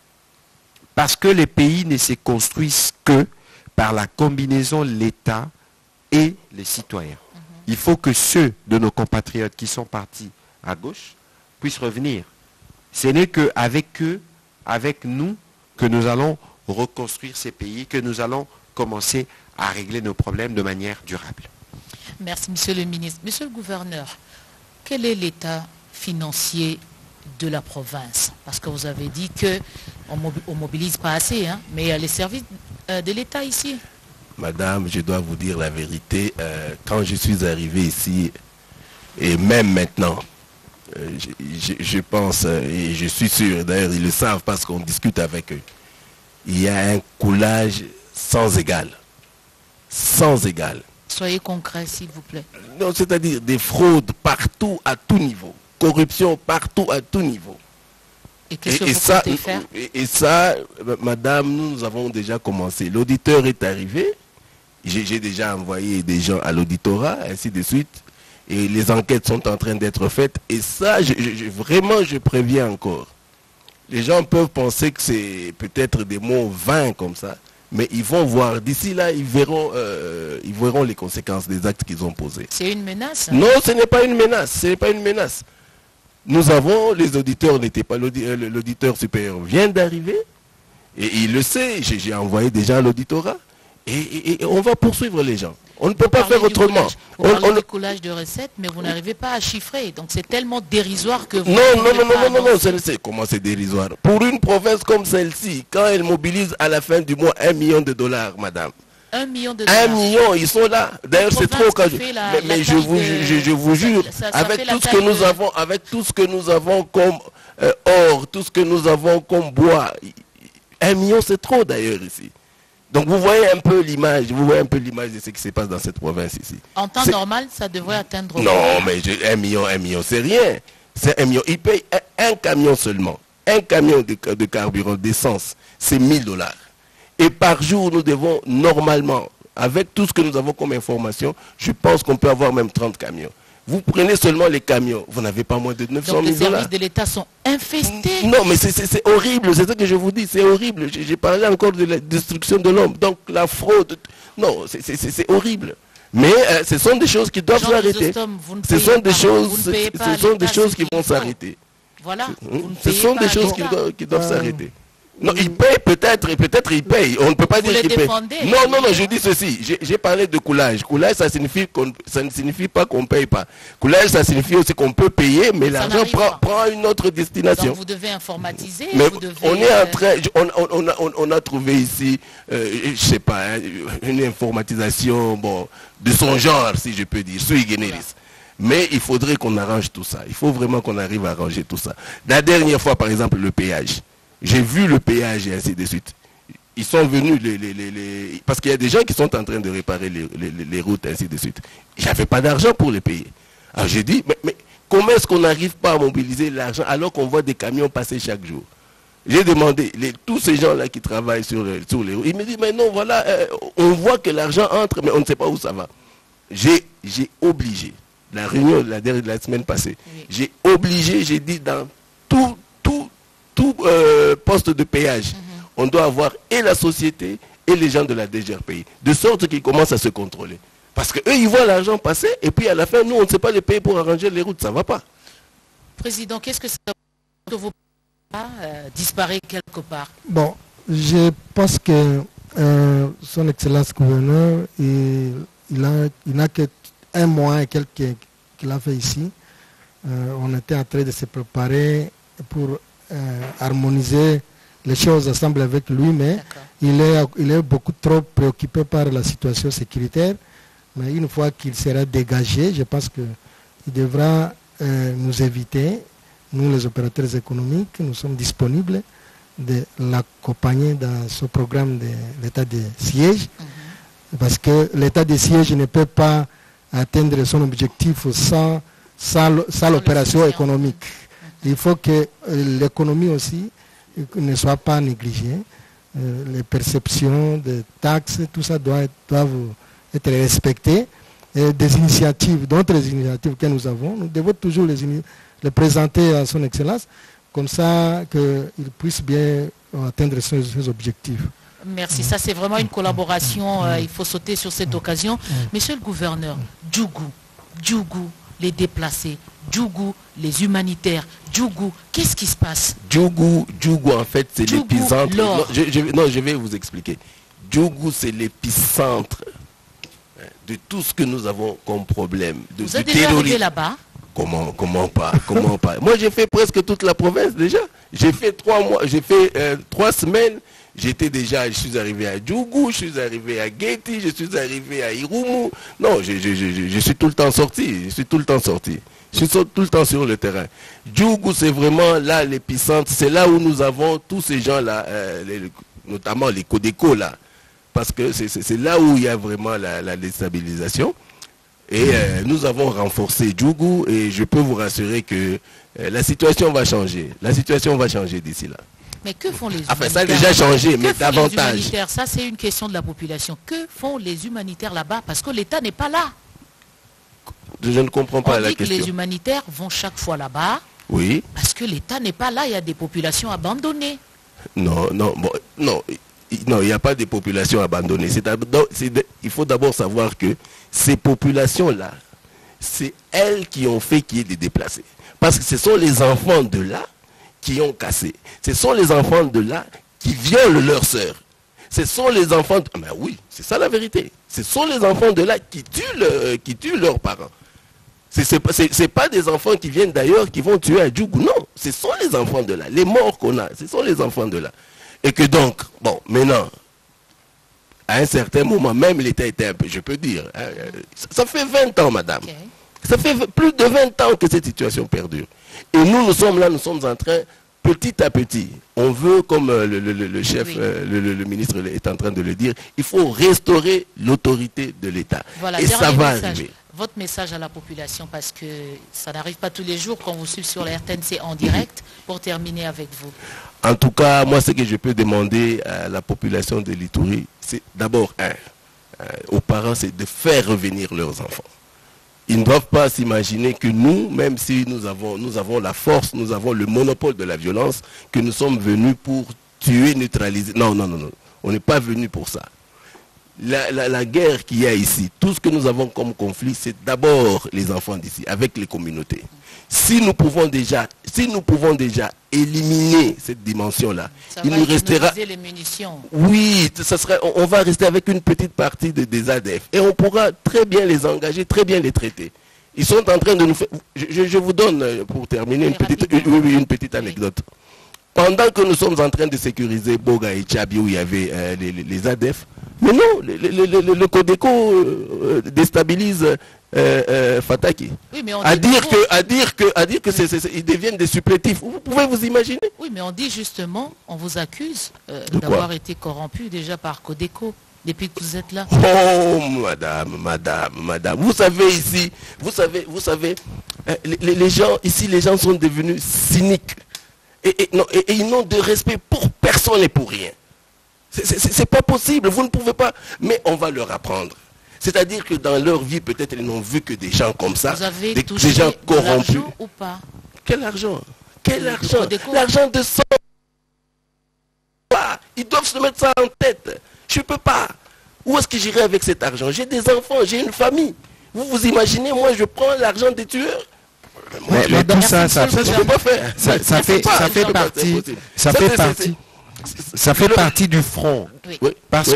parce que les pays ne se construisent que par la combinaison de l'État et les citoyens. Il faut que ceux de nos compatriotes qui sont partis à gauche puissent revenir. Ce n'est qu'avec eux, avec nous, que nous allons reconstruire ces pays, que nous allons commencer à régler nos problèmes de manière durable. Merci, monsieur le ministre. Monsieur le gouverneur, quel est l'état financier de la province? Parce que vous avez dit qu'on ne mobilise pas assez, hein, mais il y a les services de l'État ici. Madame, je dois vous dire la vérité. Quand je suis arrivé ici, et même maintenant, je pense, et je suis sûr, d'ailleurs ils le savent parce qu'on discute avec eux, il y a un coulage sans égal. Sans égal. Soyez concret, s'il vous plaît. Non, c'est-à-dire des fraudes partout, à tout niveau. Corruption partout, à tout niveau. Et qu'est-ce que vous comptez faire? Et ça, madame, nous avons déjà commencé. L'auditeur est arrivé. J'ai déjà envoyé des gens à l'auditorat, ainsi de suite. Et les enquêtes sont en train d'être faites. Et ça, vraiment, je préviens encore. Les gens peuvent penser que c'est peut-être des mots vains comme ça. Mais ils vont voir. D'ici là, ils verront les conséquences des actes qu'ils ont posés. C'est une menace? Non, ce n'est pas une menace. Ce n'est pas une menace. Nous avons, les auditeurs n'étaient pas, l'auditeur supérieur vient d'arriver. Et il le sait. J'ai envoyé déjà à l'auditorat. Et on va poursuivre les gens. On ne peut pas faire autrement. Vous parlez du coulage de recettes, mais vous n'arrivez pas à chiffrer. Donc c'est tellement dérisoire que vous... Non, comment c'est dérisoire? Pour une province comme celle-ci, quand elle mobilise à la fin du mois $1 million, madame. $1 million. $1 million, ils sont là. D'ailleurs, c'est trop quand mais je vous jure, avec tout ce que nous avons, avec tout ce que nous avons comme or, tout ce que nous avons comme bois, $1 million, c'est trop d'ailleurs ici. Donc vous voyez un peu l'image, de ce qui se passe dans cette province ici. En temps normal, ça devrait atteindre... Non, mais $1 million, c'est rien. C'est $1 million. Ils payent un camion seulement. Un camion de carburant, d'essence, c'est $1000. Et par jour, nous devons normalement, avec tout ce que nous avons comme information, je pense qu'on peut avoir même 30 camions. Vous prenez seulement les camions, vous n'avez pas moins de 900 000 Donc les dollars. services de l'État sont infestés. Non, mais c'est horrible, c'est ce que je vous dis, c'est horrible. J'ai parlé encore de la destruction de l'homme, donc la fraude. Non, c'est horrible. Mais ce sont des choses qui doivent s'arrêter. Ce sont des choses qui vont s'arrêter. Voilà. Ce sont des choses qui doivent s'arrêter. Non, ils payent peut-être, et peut-être ils payent. On ne peut pas dire qu'ils payent. Non, je dis ceci. J'ai parlé de coulage. Coulage, ça ne signifie pas qu'on ne paye pas. Coulage, ça signifie aussi qu'on peut payer, mais l'argent prend une autre destination. Donc vous devez informatiser. Mais on est en train, on a trouvé ici, je ne sais pas, hein, une informatisation de son genre, si je peux dire, sui generis. Voilà. Mais il faudrait qu'on arrange tout ça. Il faut vraiment qu'on arrive à arranger tout ça. La dernière fois, par exemple, le péage. J'ai vu le péage et ainsi de suite. Ils sont venus, parce qu'il y a des gens qui sont en train de réparer les routes et ainsi de suite. J'avais pas d'argent pour les payer. Alors j'ai dit, mais comment est-ce qu'on n'arrive pas à mobiliser l'argent alors qu'on voit des camions passer chaque jour? J'ai demandé, tous ces gens-là qui travaillent sur les routes, ils me disent, mais non, voilà, on voit que l'argent entre, mais on ne sait pas où ça va. J'ai obligé, la réunion de la semaine passée, j'ai obligé, j'ai dit, dans tout poste de péage, on doit avoir et la société et les gens de la DGRPI, de sorte qu'ils commencent à se contrôler. Parce qu'eux, ils voient l'argent passer, et puis à la fin, nous, on ne sait pas les payer pour arranger les routes, ça ne va pas. Président, qu'est-ce que ça que vous disparaît quelque part? Bon, je pense que son Excellence gouverneur, il n'a que un mois et quelques qu'il a fait ici. On était en train de se préparer pour harmoniser les choses ensemble avec lui, mais il est beaucoup trop préoccupé par la situation sécuritaire. Mais une fois qu'il sera dégagé, je pense qu'il devra nous éviter, nous les opérateurs économiques, nous sommes disponibles de l'accompagner dans ce programme de l'état de siège, parce que l'état de siège ne peut pas atteindre son objectif sans l'opération économique. Il faut que l'économie aussi ne soit pas négligée. Les perceptions de taxes, tout ça doivent être respectées. Et des initiatives, d'autres initiatives que nous avons, nous devons toujours les présenter à son Excellence, comme ça qu'il puisse bien atteindre ses objectifs. Merci, ça c'est vraiment une collaboration, il faut sauter sur cette occasion. Monsieur le gouverneur, Djougou, les déplacés, Djougou, les humanitaires, Djougou, qu'est-ce qui se passe? Djougou en fait c'est l'épicentre. Je vais vous expliquer. Djougou c'est l'épicentre de tout ce que nous avons comme problème. Vous êtes déjà arrivé là-bas? Comment pas? Moi j'ai fait presque toute la province déjà. J'ai fait 3 mois, j'ai fait 3 semaines. Je suis arrivé à Djougou, je suis arrivé à Guéti, je suis arrivé à Irumu. Non, je suis tout le temps sorti. Je suis tout le temps sur le terrain. Djougou, c'est vraiment là l'épicentre. C'est là où nous avons tous ces gens-là, notamment les Codeco là. Parce que c'est là où il y a vraiment la déstabilisation. Et nous avons renforcé Djougou et je peux vous rassurer que la situation va changer. La situation va changer d'ici là. Mais que font les humanitaires? Enfin, ça a déjà changé, mais davantage. Ça, c'est une question de la population. Que font les humanitaires là-bas? Parce que l'État n'est pas là. Je ne comprends pas la question. On dit que les humanitaires vont chaque fois là-bas. Oui. Parce que l'État n'est pas là. Il y a des populations abandonnées. Non, il n'y a pas de populations abandonnées. Il faut d'abord savoir que ces populations-là, c'est elles qui ont fait qu'il y ait des déplacés. Parce que ce sont les enfants de là qui ont cassé. Ce sont les enfants de là qui violent leurs sœurs. Ce sont les enfants... Mais oui, c'est ça la vérité. Ce sont les enfants de là qui tuent leurs parents. Ce n'est pas des enfants qui viennent d'ailleurs qui vont tuer à Djougou. Non, ce sont les enfants de là. Les morts qu'on a, ce sont les enfants de là. Et que donc, bon, maintenant, à un certain moment, même l'État était un peu, je peux dire, hein, ça fait 20 ans, madame. Okay. Ça fait plus de 20 ans que cette situation perdure. Et nous sommes là, nous sommes en train, petit à petit, on veut, comme le chef, le ministre est en train de le dire, il faut restaurer l'autorité de l'État. Voilà, et ça va arriver. Votre message à la population, parce que ça n'arrive pas tous les jours quand vous suivez sur la RTNC en direct, pour terminer avec vous. En tout cas, moi, ce que je peux demander à la population de l'Ituri, c'est d'abord, aux parents, c'est de faire revenir leurs enfants. Ils ne doivent pas s'imaginer que nous, même si nous avons la force, nous avons le monopole de la violence, que nous sommes venus pour tuer, neutraliser. Non, non, non, non. On n'est pas venus pour ça. La guerre qu'il y a ici, tout ce que nous avons comme conflit, c'est d'abord les enfants d'ici, avec les communautés. Si nous pouvons déjà éliminer cette dimension-là, il nous restera... les munitions. Oui, on va rester avec une petite partie des ADF. Et on pourra très bien les engager, très bien les traiter. Ils sont en train de nous faire... Je vous donne, pour terminer, une petite anecdote. Pendant que nous sommes en train de sécuriser Boga et Tchabi, où il y avait les ADF, mais non, le Codeco déstabilise Fataki. Oui, mais à dire que ils deviennent des supplétifs. Vous pouvez vous imaginer? Oui, mais on dit justement, on vous accuse d'avoir été corrompu déjà par Codeco depuis que vous êtes là. Oh, madame, vous savez ici, vous savez, les gens ici, les gens sont devenus cyniques et ils n'ont de respect pour personne et pour rien. C'est pas possible, vous ne pouvez pas, mais on va leur apprendre. C'est-à-dire que dans leur vie, peut-être ils n'ont vu que des gens comme ça, vous avez des gens corrompus. De ou pas? Quel argent? Quel argent? L'argent de sang. Ils doivent se mettre ça en tête. Je ne peux pas. Où est-ce que j'irai avec cet argent? J'ai des enfants, j'ai une famille. Vous vous imaginez, moi je prends l'argent des tueurs? Mais tout ça, ça peut pas faire. Ça fait partie du front. Oui. Parce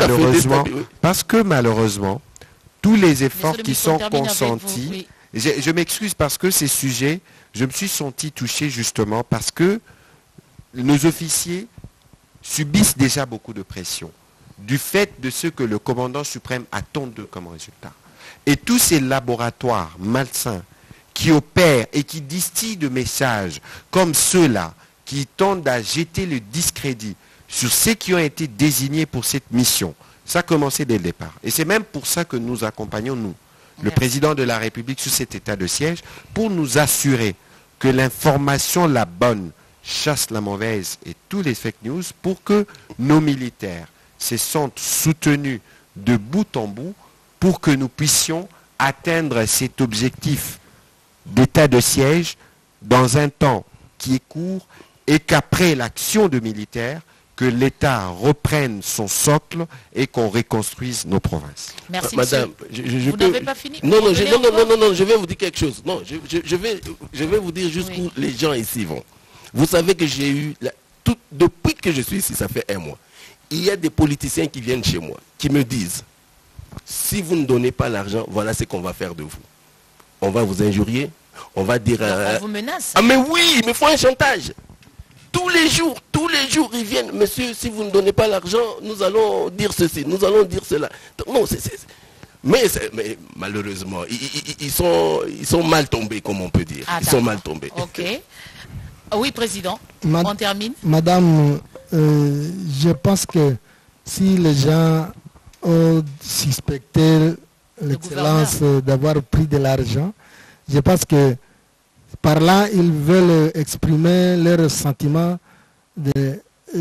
que malheureusement, tous les efforts qui sont consentis, je m'excuse parce que ces sujets, je me suis senti touché justement parce que nos officiers subissent déjà beaucoup de pression du fait de ce que le commandant suprême attend d'eux comme résultat. Et tous ces laboratoires malsains qui opèrent et qui distillent de messages comme ceux-là, qui tendent à jeter le discrédit sur ceux qui ont été désignés pour cette mission. Ça a commencé dès le départ. Et c'est même pour ça que nous accompagnons, nous, le président de la République, sur cet état de siège, pour nous assurer que l'information, la bonne, chasse la mauvaise et tous les fake news, pour que nos militaires se sentent soutenus de bout en bout, pour que nous puissions atteindre cet objectif d'état de siège dans un temps qui est court, et qu'après l'action de militaires, que l'État reprenne son socle et qu'on reconstruise nos provinces. Merci, madame. Vous n'avez pas fini? Non, je vais vous dire quelque chose. Non, je vais vous dire jusqu'où les gens ici vont. Vous savez que j'ai eu, depuis que je suis ici, ça fait 1 mois, il y a des politiciens qui viennent chez moi, qui me disent, si vous ne donnez pas l'argent, voilà ce qu'on va faire de vous. On va vous injurier, on va dire... on vous menace. Ah mais oui, mais il faut un chantage. Tous les jours, ils viennent. Monsieur, si vous ne donnez pas l'argent, nous allons dire ceci, nous allons dire cela. Non, mais malheureusement, ils sont mal tombés, comme on peut dire. Ils sont mal tombés. Ok. Oui, Président, on termine. Madame, je pense que si les gens ont suspecté l'excellence d'avoir pris de l'argent, je pense que par là, ils veulent exprimer leur sentiment de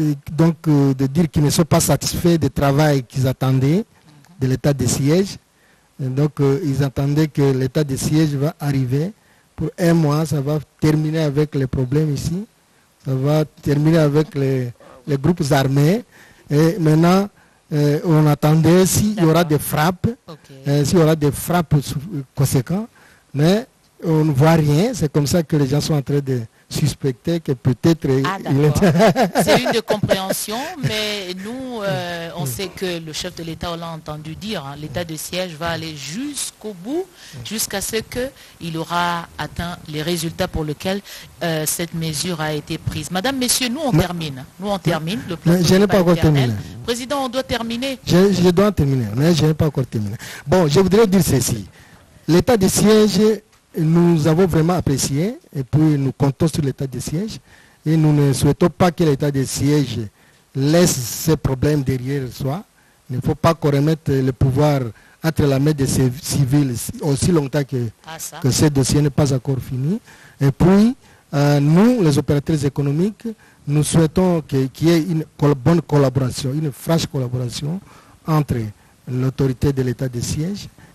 dire qu'ils ne sont pas satisfaits du travail qu'ils attendaient de l'état de siège. Et donc, ils attendaient que l'état de siège va arriver. Pour 1 mois, ça va terminer avec les problèmes ici. Ça va terminer avec les groupes armés. Et maintenant, on attendait s'il y aura des frappes, s'il y aura des frappes conséquentes. Mais on ne voit rien, c'est comme ça que les gens sont en train de suspecter que peut-être... C'est une de compréhension, mais nous, on sait que le chef de l'État, on l'a entendu dire, hein, l'état de siège va aller jusqu'au bout, jusqu'à ce qu'il aura atteint les résultats pour lesquels cette mesure a été prise. Madame, messieurs, nous on termine. Nous on termine. Le plan je n'ai pas encore terminé. Président, on doit terminer. Je dois terminer, mais je n'ai pas encore terminé. Bon, je voudrais dire ceci. L'état de siège... Nous avons vraiment apprécié et puis nous comptons sur l'état de siège et nous ne souhaitons pas que l'état de siège laisse ces problèmes derrière soi. Il ne faut pas qu'on remette le pouvoir entre la main des civils aussi longtemps que ce dossier n'est pas encore fini. Et puis, nous, les opérateurs économiques, nous souhaitons qu'il y ait une bonne collaboration, une franche collaboration entre l'autorité de l'état de siège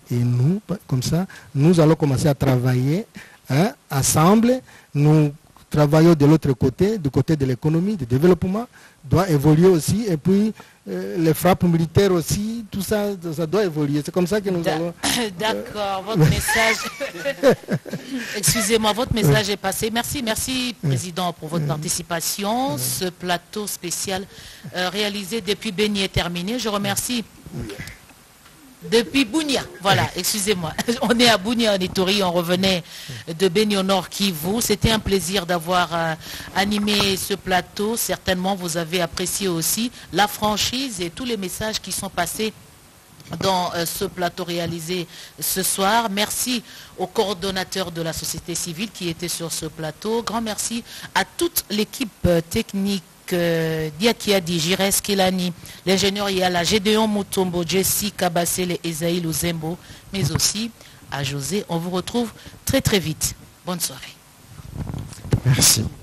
Et nous, comme ça, nous allons commencer à travailler ensemble. Nous travaillons de l'autre côté, du côté de l'économie, du développement, doit évoluer aussi. Et puis, les frappes militaires aussi, tout ça, ça doit évoluer. C'est comme ça que nous allons... D'accord, votre message... Excusez-moi, votre message est passé. Merci, Président, pour votre participation. Ce plateau spécial réalisé depuis Beni est terminé. Je remercie... Depuis Bunia, voilà, excusez-moi. On est à Bunia, en Ituri, on revenait de Beni au Nord Kivu. C'était un plaisir d'avoir animé ce plateau. Certainement, vous avez apprécié aussi la franchise et tous les messages qui sont passés dans ce plateau réalisé ce soir. Merci aux coordonnateurs de la société civile qui étaient sur ce plateau. Grand merci à toute l'équipe technique. Diakia Di, Jires Kilani, l'ingénieur Yala, Gédéon Mutombo, Jessie Kabasele, Esaïe Luzembo, mais aussi à José. On vous retrouve très très vite. Bonne soirée. Merci.